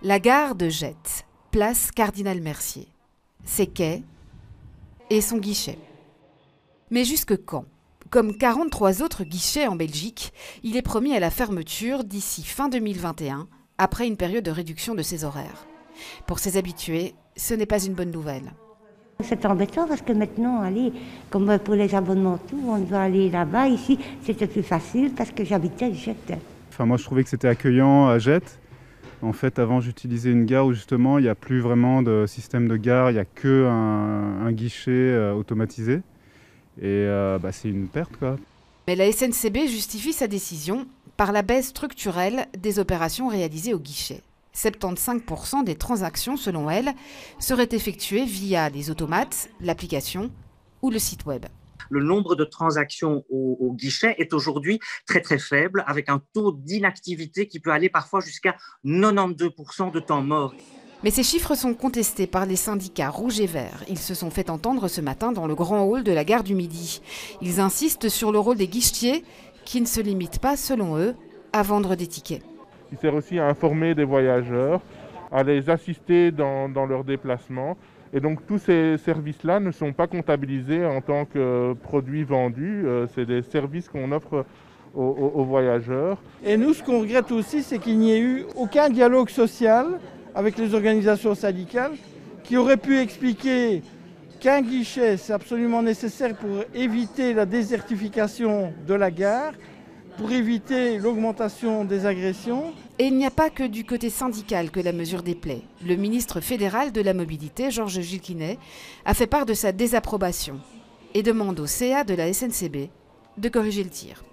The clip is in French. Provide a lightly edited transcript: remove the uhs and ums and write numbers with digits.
La gare de Jette, place Cardinal-Mercier, ses quais et son guichet. Mais jusque quand? Comme 43 autres guichets en Belgique, il est promis à la fermeture d'ici fin 2021, après une période de réduction de ses horaires. Pour ses habitués, ce n'est pas une bonne nouvelle. C'est embêtant parce que maintenant, allez, comme pour les abonnements, tout, on doit aller là-bas. Ici, c'était plus facile parce que j'habitais Jette. Enfin, moi, je trouvais que c'était accueillant à Jette. En fait, avant, j'utilisais une gare où justement, il n'y a plus vraiment de système de gare, il n'y a qu'un guichet automatisé. Et c'est une perte, quoi. Mais la SNCB justifie sa décision par la baisse structurelle des opérations réalisées au guichet. 75% des transactions, selon elle, seraient effectuées via les automates, l'application ou le site web. Le nombre de transactions au guichet est aujourd'hui très très faible, avec un taux d'inactivité qui peut aller parfois jusqu'à 92% de temps mort. Mais ces chiffres sont contestés par les syndicats rouges et verts. Ils se sont fait entendre ce matin dans le grand hall de la gare du Midi. Ils insistent sur le rôle des guichetiers qui ne se limitent pas, selon eux, à vendre des tickets. Il sert aussi à informer des voyageurs, à les assister dans leurs déplacements. Et donc tous ces services-là ne sont pas comptabilisés en tant que produits vendus. C'est des services qu'on offre aux voyageurs. Et nous, ce qu'on regrette aussi, c'est qu'il n'y ait eu aucun dialogue social avec les organisations syndicales qui auraient pu expliquer qu'un guichet, c'est absolument nécessaire pour éviter la désertification de la gare, pour éviter l'augmentation des agressions. Et il n'y a pas que du côté syndical que la mesure déplaît. Le ministre fédéral de la Mobilité, Georges Gilquinet, a fait part de sa désapprobation et demande au CA de la SNCB de corriger le tir.